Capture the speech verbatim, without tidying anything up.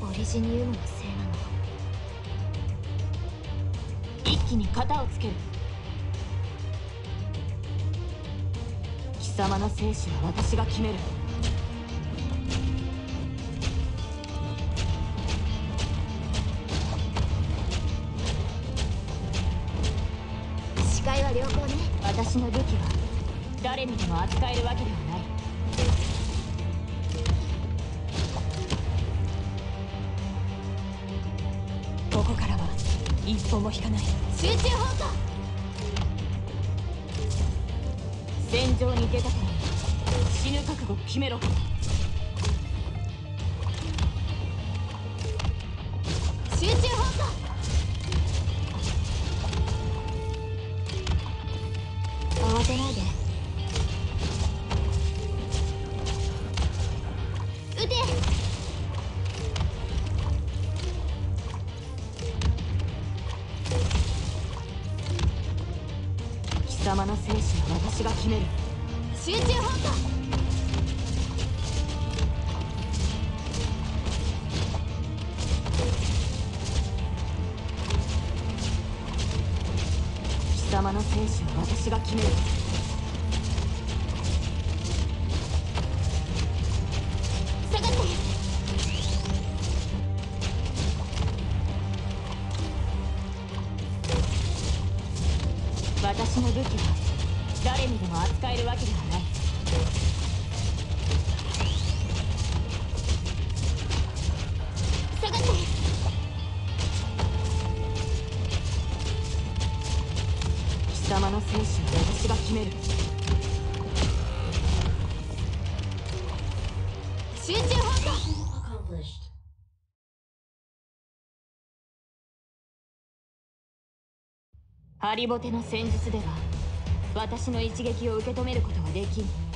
オリジニウムのせいなの。 一気に型をつける。貴様の生死は私が決める。 視界は良好ね。 私の武器は誰にでも扱えるわけではない。ここからは一歩も引かない。 集中砲火。 戦場に出たから死ぬ覚悟を決めろ。 集中砲火。慌てないで。撃て。 貴様の生死は私が決める。 集中砲火。 貴様の生死は私が決める。 下がって。 私の武器は誰にでも扱えるわけではない。 下がって。 貴様の生死は私が決める。 集中砲火。 ハリボテの戦術では私の一撃を受け止めることはできん。